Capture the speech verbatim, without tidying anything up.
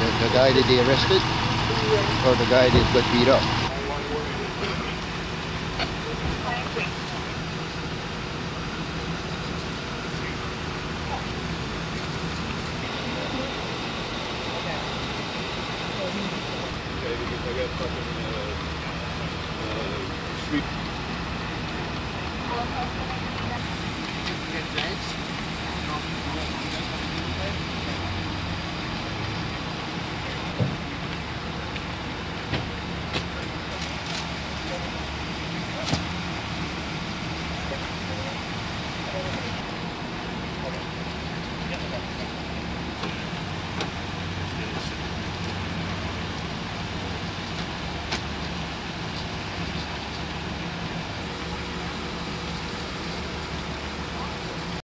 The, the guy that they arrested? Or the guy that got beat up? I got fucking uh, uh, street.